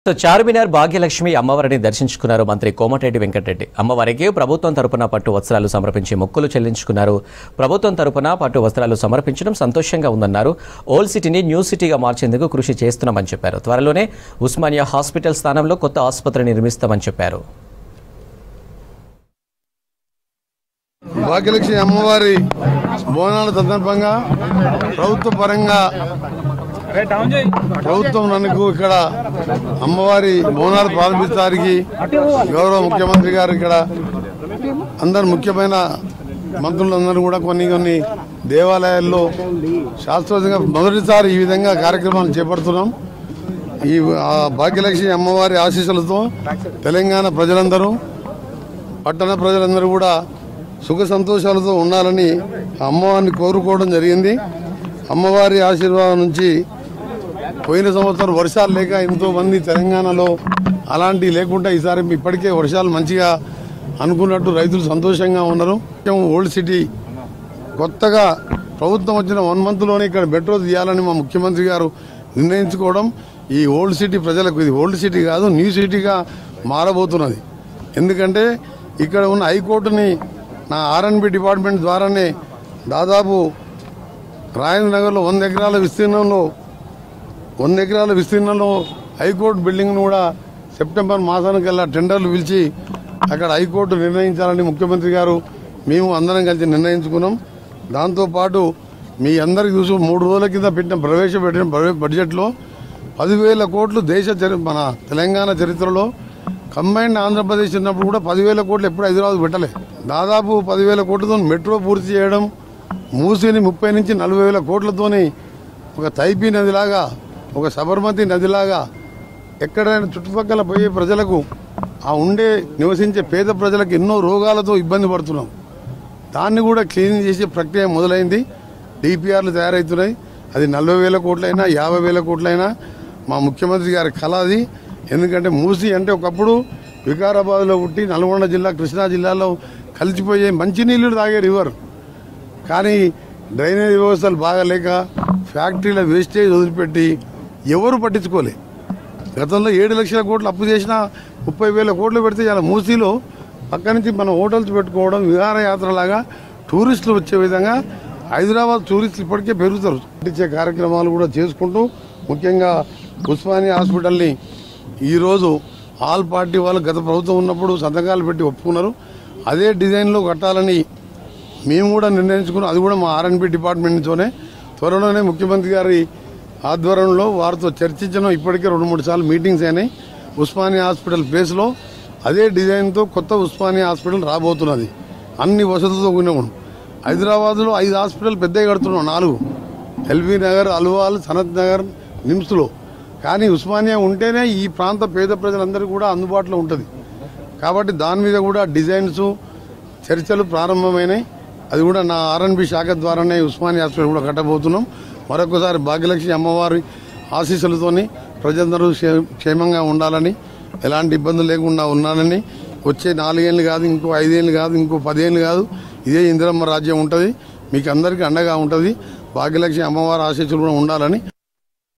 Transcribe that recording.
చార్మినార్ భాగ్యలక్ష్మి అమ్మవారిని దర్శించుకున్నారు మంత్రి కోమటిరెడ్డి వెంకటరెడ్డి. అమ్మవారికి ప్రభుత్వం తరపున పట్టు వస్త్రాలు సమర్పించి మొక్కులు చెల్లించుకున్నారు. ప్రభుత్వం తరపున పట్టు వస్త్రాలు సమర్పించడం సంతోషంగా ఉందన్నారు. ఓల్డ్ సిటీని న్యూ సిటీగా మార్చేందుకు కృషి చేస్తున్నామని చెప్పారు. త్వరలోనే ఉస్మానియా హాస్పిటల్ స్థానంలో కొత్త ఆసుపత్రి నిర్మిస్తామని చెప్పారు. భాగ్యలక్ష్మి అమ్మవారి బోనాల సందర్భంగా ప్రభుత్వం నన్ను ఇక్కడ అమ్మవారి బోనాలు ప్రారంభించడానికి గౌరవ ముఖ్యమంత్రి గారు ఇక్కడ అందరు ముఖ్యమైన మంత్రులందరూ కూడా కొన్ని దేవాలయాల్లో శాస్త్రోక్తంగా మొదటిసారి ఈ విధంగా కార్యక్రమాలు చేపడుతున్నాం. ఈ భాగ్యలక్ష్మి అమ్మవారి ఆశీస్సులతో తెలంగాణ ప్రజలందరూ పట్టణ ప్రజలందరూ కూడా సుఖ సంతోషాలతో ఉండాలని అమ్మవారిని కోరుకోవడం జరిగింది. అమ్మవారి ఆశీర్వాదం నుంచి పోయిన సంవత్సరం వర్షాలు లేక ఎంతో మంది తెలంగాణలో అలాంటివి లేకుండా ఈసారి ఇప్పటికే వర్షాలు మంచిగా అనుకున్నట్టు రైతులు సంతోషంగా ఉన్నారు. ఓల్డ్ సిటీ కొత్తగా ప్రభుత్వం వచ్చిన 1 మంత్లోనే ఇక్కడ మెట్రో తీయాలని మా ముఖ్యమంత్రి గారు నిర్ణయించుకోవడం ఈ ఓల్డ్ సిటీ ప్రజలకు ఇది ఓల్డ్ సిటీ కాదు న్యూ సిటీగా మారబోతున్నది. ఎందుకంటే ఇక్కడ ఉన్న హైకోర్టుని నా R&B డిపార్ట్మెంట్ ద్వారానే దాదాపు రాజేంద్ర నగర్లో 100 ఎకరాల విస్తీర్ణంలో హైకోర్టు బిల్డింగ్ను కూడా సెప్టెంబర్ మాసానికల్లా టెండర్లు పిలిచి అక్కడ హైకోర్టు నిర్ణయించాలని ముఖ్యమంత్రి గారు మేము అందరం కలిసి నిర్ణయించుకున్నాం. దాంతోపాటు మీ అందరికీ చూసి 3 రోజుల కింద ప్రవేశపెట్టిన బడ్జెట్లో 10,000 కోట్లు మన తెలంగాణ చరిత్రలో కంబైన్డ్ ఆంధ్రప్రదేశ్ ఉన్నప్పుడు కూడా 10,000 కోట్లు ఎప్పుడు హైదరాబాద్ పెట్టలే. దాదాపు 10,000 కోట్లతో మెట్రో పూర్తి చేయడం, మూసిని 30 నుంచి 40,000 కోట్లతోని ఒక తైపీ నదిలాగా ఒక సబర్మతి నదిలాగా ఎక్కడైనా చుట్టుపక్కల పోయే ప్రజలకు నివసించే పేద ప్రజలకు ఎన్నో రోగాలతో ఇబ్బంది పడుతున్నాం. దాన్ని కూడా క్లీన్ చేసే ప్రక్రియ మొదలైంది. డిపిఆర్లు తయారవుతున్నాయి. అది 40,000 కోట్లైనా 50,000 కోట్లైనా మా ముఖ్యమంత్రి గారి కళ అది. ఎందుకంటే మూసి అంటే ఒకప్పుడు వికారాబాద్లో పుట్టి నల్గొండ జిల్లా కృష్ణా జిల్లాలో కలిసిపోయే మంచినీళ్ళు తాగే రివర్. కానీ డ్రైనేజ్ వ్యవస్థలు బాగాలేక ఫ్యాక్టరీల వేస్టేజ్ వదిలిపెట్టి ఎవరు పట్టించుకోలే. గతంలో 7 లక్షల కోట్లు అప్పు చేసినా 30,000 కోట్లు పెడితే ఇలా మూసీలో పక్క నుంచి మనం హోటల్స్ పెట్టుకోవడం విహారయాత్రలాగా టూరిస్టులు వచ్చే విధంగా హైదరాబాద్ టూరిస్టులు ఇప్పటికే పెరుగుతారు. ఇచ్చే కార్యక్రమాలు కూడా చేసుకుంటూ ముఖ్యంగా ఉస్మానియా హాస్పిటల్ని ఈరోజు ఆల్ పార్టీ వాళ్ళు గత ప్రభుత్వం ఉన్నప్పుడు సంతకాలు పెట్టి ఒప్పుకున్నారు. అదే డిజైన్లో కట్టాలని మేము కూడా నిర్ణయించుకున్నాం. అది కూడా మా R&B డిపార్ట్మెంట్ నుంచోనే త్వరలోనే ముఖ్యమంత్రి గారి ఆధ్వర్యంలో వారితో చర్చించడం. ఇప్పటికే 2-3 సార్లు మీటింగ్స్ అయినాయి. ఉస్మానియా హాస్పిటల్ ప్లేస్లో అదే డిజైన్తో కొత్త ఉస్మానియా హాస్పిటల్ రాబోతున్నది. అన్ని వసతులతో కూడిన హైదరాబాద్లో 5 హాస్పిటల్ పెద్దగా కడుతున్నాం. 4 ఎల్బీ నగర్, అల్వాల్, సనత్ నగర్, నిమ్స్లో. కానీ ఉస్మానియా ఉంటేనే ఈ ప్రాంత పేద ప్రజలందరూ కూడా అందుబాటులో ఉంటుంది. కాబట్టి దాని మీద కూడా డిజైన్స్ చర్చలు ప్రారంభమైనాయి. అది కూడా నా R&B శాఖ ద్వారానే ఉస్మానియా హాస్పిటల్ కూడా కట్టబోతున్నాం. మరొకసారి భాగ్యలక్ష్మి అమ్మవారి ఆశీస్సులతోని ప్రజలందరూ క్షేమంగా ఉండాలని, ఎలాంటి ఇబ్బందులు లేకుండా ఉండాలని, వచ్చే 4 ఏళ్ళు కాదు, ఇంకో 5 ఏళ్ళు కాదు, ఇంకో 10 ఏళ్ళు కాదు, ఇదే ఇందిరమ్మ రాజ్యం ఉంటుంది. మీకు అందరికీ అండగా ఉంటుంది. భాగ్యలక్ష్మి అమ్మవారి ఆశీస్సులు కూడా ఉండాలని